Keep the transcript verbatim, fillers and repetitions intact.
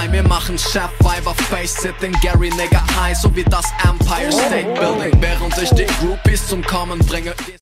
rein. Wir machen Chef Viber, Face-Sitting, Gary Nigger High, so wie das Empire State Building. Während ich die Groupies zum Kommen bringe.